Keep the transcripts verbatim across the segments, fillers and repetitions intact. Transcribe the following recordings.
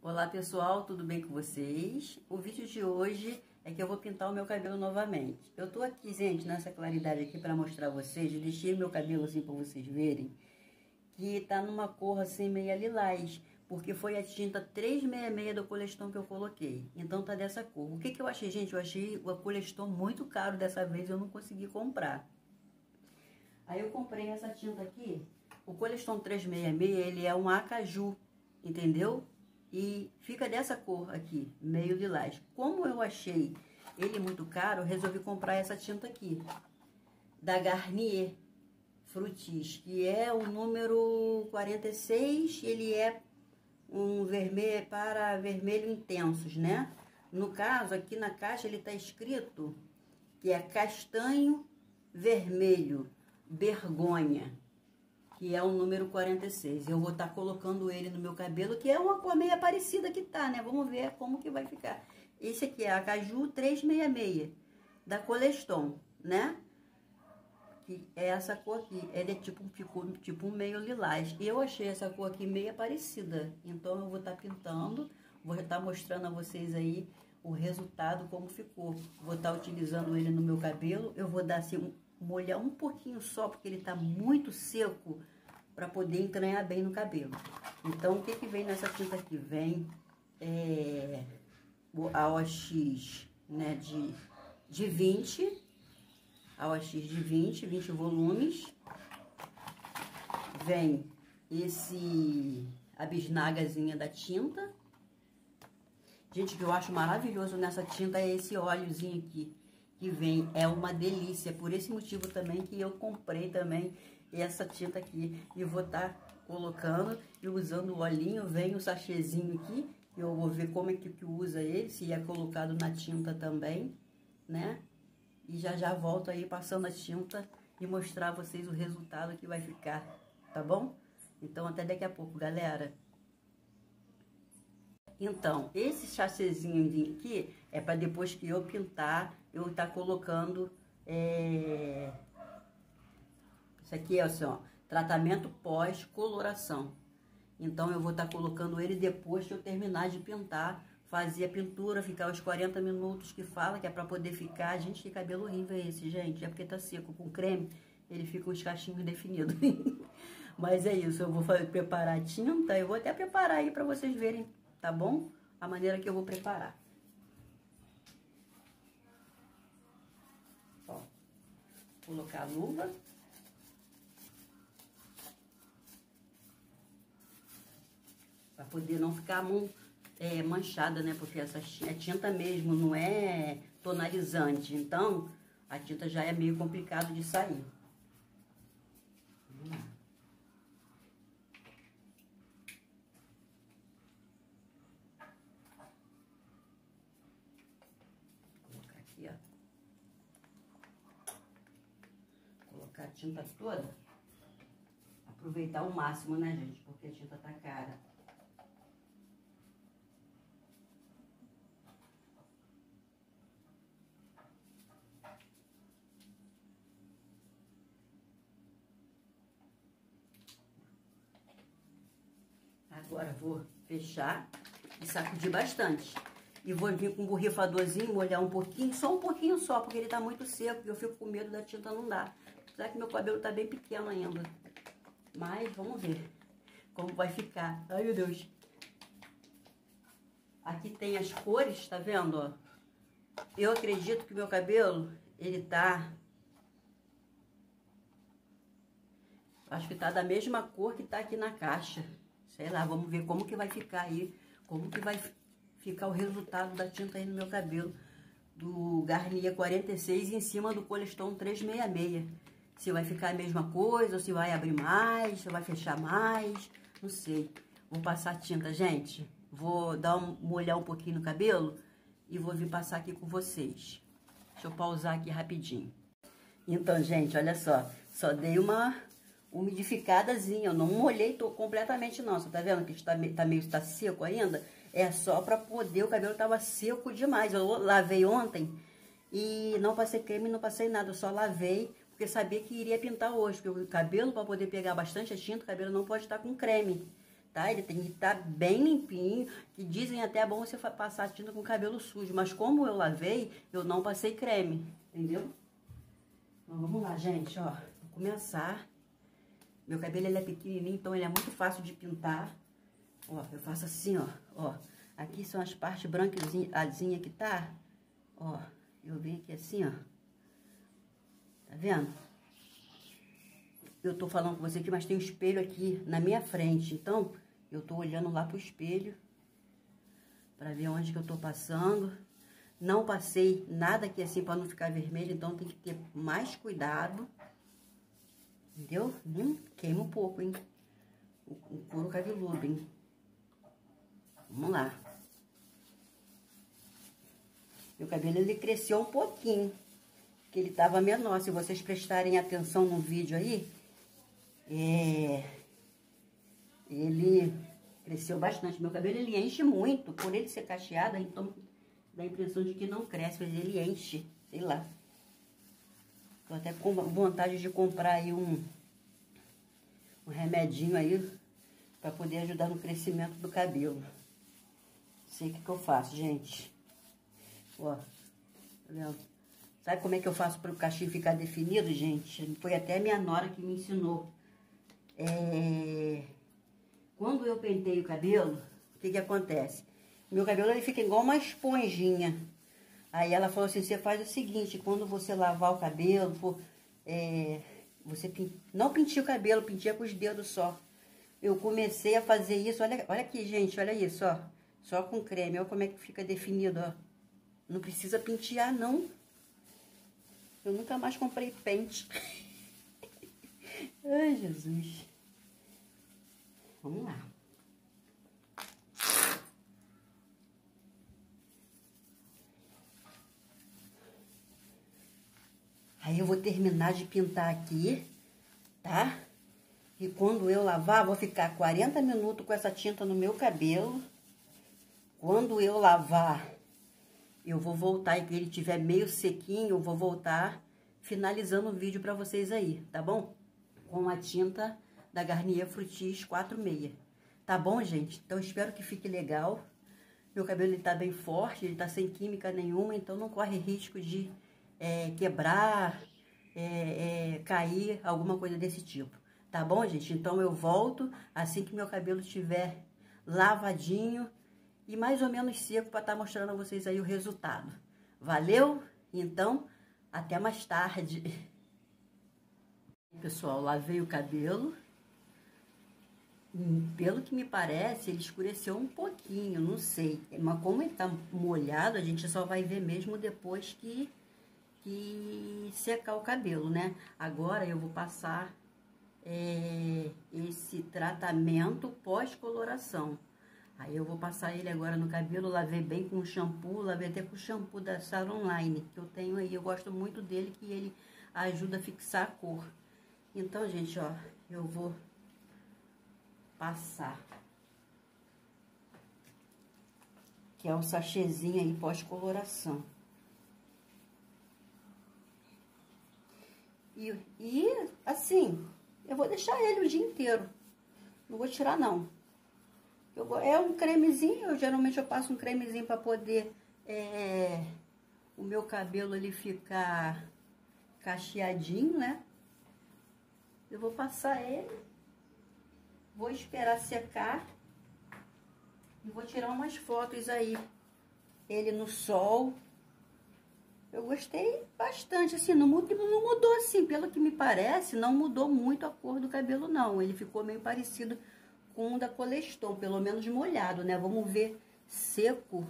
Olá pessoal, tudo bem com vocês? O vídeo de hoje é que eu vou pintar o meu cabelo novamente. Eu tô aqui, gente, nessa claridade aqui para mostrar a vocês, eu deixei meu cabelo assim para vocês verem, que tá numa cor assim meia lilás, porque foi a tinta três seis seis do Coleston que eu coloquei. Então tá dessa cor. O que que eu achei, gente? Eu achei o Coleston muito caro dessa vez, eu não consegui comprar. Aí eu comprei essa tinta aqui, o Coleston três seis seis, ele é um acaju, entendeu? E fica dessa cor aqui, meio lilás. Como eu achei ele muito caro, eu resolvi comprar essa tinta aqui, da Garnier Fructis, que é o número quarenta e seis, ele é um vermelho para vermelho intensos, né? No caso, aqui na caixa ele tá escrito que é castanho vermelho, vergonha, que é o número quarenta e seis. Eu vou estar colocando ele no meu cabelo, que é uma cor meio parecida que tá, né? Vamos ver como que vai ficar. Esse aqui é a Acaju três seis seis, da Coleston, né? Que é essa cor aqui. Ele é tipo, ficou tipo um meio lilás. E eu achei essa cor aqui meio parecida. Então, eu vou estar pintando, vou estar mostrando a vocês aí o resultado, como ficou. Vou estar utilizando ele no meu cabelo. Eu vou dar assim, um, molhar um pouquinho só, porque ele tá muito seco, para poder entranhar bem no cabelo. Então, o que que vem nessa tinta aqui? Vem é, a O X, né, de, de vinte, a O X de vinte, vinte volumes. Vem esse, a bisnagazinha da tinta. Gente, o que eu acho maravilhoso nessa tinta é esse óleozinho aqui, que vem, é uma delícia. Por esse motivo também que eu comprei também essa tinta aqui. E vou estar tá colocando e usando o olhinho. Vem o sachêzinho aqui, eu vou ver como é que, que usa ele, se é colocado na tinta também, né? E já já volto aí passando a tinta e mostrar a vocês o resultado que vai ficar, tá bom? Então até daqui a pouco, galera. Então, esse sachêzinho aqui é para depois que eu pintar, eu estar tá colocando, é... isso aqui é assim, ó, tratamento pós-coloração. Então, eu vou estar tá colocando ele depois que eu terminar de pintar, fazer a pintura, ficar os quarenta minutos que fala, que é para poder ficar. Gente, que cabelo horrível é esse, gente? É porque tá seco, com creme, ele fica uns cachinhos definidos. Mas é isso, eu vou fazer, preparar a tinta, eu vou até preparar aí para vocês verem, tá bom? A maneira que eu vou preparar. Ó, colocar a luva. Para poder não ficar a mão é, manchada, né? Porque essa é tinta mesmo, não é tonalizante. Então, a tinta já é meio complicado de sair. Vamos lá. Aqui, ó. Colocar a tinta toda. Aproveitar o máximo, né, gente? Porque a tinta tá cara. Agora vou fechar e sacudir bastante. E vou vir com um borrifadorzinho, molhar um pouquinho, só um pouquinho só, porque ele tá muito seco e eu fico com medo da tinta não dar. Apesar que meu cabelo tá bem pequeno ainda. Mas vamos ver como vai ficar. Ai, meu Deus. Aqui tem as cores, tá vendo, ó? Eu acredito que meu cabelo, ele tá... acho que tá da mesma cor que tá aqui na caixa. Sei lá, vamos ver como que vai ficar aí, como que vai ficar o resultado da tinta aí no meu cabelo, do Garnier quarenta e seis em cima do Coleston três seis seis. Se vai ficar a mesma coisa, ou se vai abrir mais, se vai fechar mais, não sei. Vou passar tinta, gente. Vou dar um, molhar um pouquinho no cabelo e vou vir passar aqui com vocês. Deixa eu pausar aqui rapidinho. Então, gente, olha só, só dei uma umidificadazinha, eu não molhei tô completamente não, você tá vendo que está tá meio tá seco ainda? É só para poder, o cabelo tava seco demais, eu lavei ontem e não passei creme, não passei nada, eu só lavei, porque sabia que iria pintar hoje, porque o cabelo, para poder pegar bastante a tinta, o cabelo não pode estar com creme, tá? Ele tem que estar bem limpinho, que dizem até é bom você passar tinta com o cabelo sujo, mas como eu lavei, eu não passei creme, entendeu? Então, vamos lá, gente, ó, vou começar. Meu cabelo, ele é pequenininho, então ele é muito fácil de pintar. Ó, eu faço assim, ó, ó, aqui são as partes branquinhas que tá, ó, eu venho aqui assim, ó, tá vendo? Eu tô falando com você aqui, mas tem um espelho aqui na minha frente. Então, eu tô olhando lá pro espelho pra ver onde que eu tô passando. Não passei nada aqui assim pra não ficar vermelho, então tem que ter mais cuidado. Entendeu? Hum, queima um pouco, hein? O, o couro cabeludo, hein? Vamos lá. Meu cabelo, ele cresceu um pouquinho, porque ele tava menor. Se vocês prestarem atenção no vídeo aí, É, ele cresceu bastante. Meu cabelo, ele enche muito. Por ele ser cacheado, então dá a impressão de que não cresce, mas ele enche, sei lá. Tô até com vontade de comprar aí um, um remedinho aí pra poder ajudar no crescimento do cabelo. Sei o que que eu faço, gente. Ó, tá vendo? Sabe como é que eu faço para o cachinho ficar definido, gente? Foi até a minha nora que me ensinou. É... Quando eu penteio o cabelo, o que que acontece? Meu cabelo, ele fica igual uma esponjinha. Aí ela falou assim, você faz o seguinte, quando você lavar o cabelo, for, é... você pin... não penteia o cabelo, penteia com os dedos só. Eu comecei a fazer isso, olha, olha aqui, gente, olha isso, ó. Só com creme, olha como é que fica definido, ó. Não precisa pentear, não. Eu nunca mais comprei pente. Ai, Jesus. Vamos lá. Aí eu vou terminar de pintar aqui, tá? E quando eu lavar, vou ficar quarenta minutos com essa tinta no meu cabelo. Quando eu lavar, eu vou voltar e que ele tiver meio sequinho, eu vou voltar finalizando o vídeo pra vocês aí, tá bom? Com a tinta da Garnier Fructis quatro seis. Tá bom, gente? Então, espero que fique legal. Meu cabelo, ele tá bem forte, ele tá sem química nenhuma, então não corre risco de é, quebrar, é, é, cair, alguma coisa desse tipo. Tá bom, gente? Então, eu volto assim que meu cabelo estiver lavadinho e mais ou menos seco para estar mostrando a vocês aí o resultado. Valeu? Então, até mais tarde. Pessoal, lavei o cabelo. Pelo que me parece, ele escureceu um pouquinho, não sei. Mas como ele tá molhado, a gente só vai ver mesmo depois que, que secar o cabelo, né? Agora eu vou passar é, esse tratamento pós-coloração. Aí eu vou passar ele agora no cabelo, lavei bem com shampoo, lavei até com o shampoo da Sarah Online, que eu tenho aí. Eu gosto muito dele, que ele ajuda a fixar a cor. Então, gente, ó, eu vou passar, que é um sachêzinho aí pós-coloração. E, e, assim, eu vou deixar ele o dia inteiro. Não vou tirar, não. Eu, é um cremezinho, eu geralmente eu passo um cremezinho para poder é, o meu cabelo ele ficar cacheadinho, né? Eu vou passar ele, vou esperar secar e vou tirar umas fotos aí, ele no sol. Eu gostei bastante, assim, não mudou, não mudou assim, pelo que me parece, não mudou muito a cor do cabelo, não. Ele ficou meio parecido com o da Coleston, pelo menos molhado, né? Vamos ver seco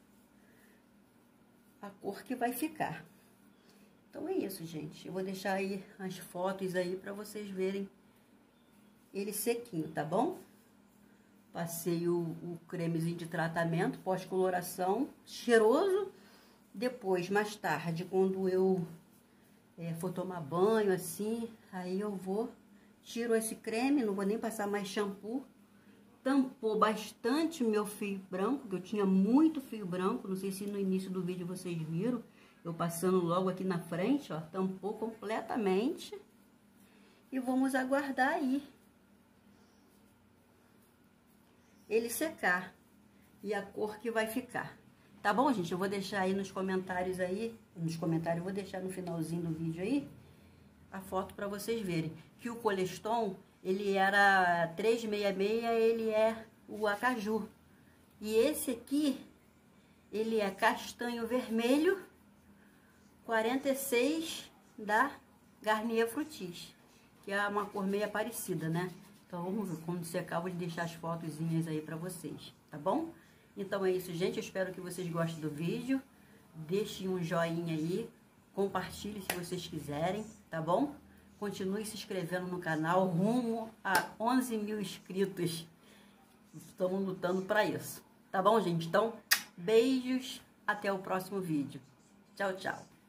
a cor que vai ficar. Então é isso, gente. Eu vou deixar aí as fotos aí pra vocês verem ele sequinho, tá bom? Passei o, o cremezinho de tratamento pós-coloração, cheiroso. Depois, mais tarde, quando eu é, for tomar banho, assim, aí eu vou, tiro esse creme, não vou nem passar mais shampoo. Tampou bastante meu fio branco, que eu tinha muito fio branco, não sei se no início do vídeo vocês viram, eu passando logo aqui na frente, ó, tampou completamente. E vamos aguardar aí ele secar e a cor que vai ficar. Tá bom, gente? Eu vou deixar aí nos comentários aí, nos comentários, eu vou deixar no finalzinho do vídeo aí, a foto para vocês verem. Que o Coleston, ele era trezentos e sessenta e seis, ele é o acaju. E esse aqui, ele é castanho vermelho, quarenta e seis da Garnier Fructis, que é uma cor meio parecida, né? Então, vamos ver, quando secar, eu vou deixar as fotozinhas aí pra vocês, tá bom? Então, é isso, gente. Eu espero que vocês gostem do vídeo. Deixem um joinha aí. Compartilhe se vocês quiserem, tá bom? Continue se inscrevendo no canal, rumo a onze mil inscritos. Estamos lutando para isso. Tá bom, gente? Então, beijos. Até o próximo vídeo. Tchau, tchau.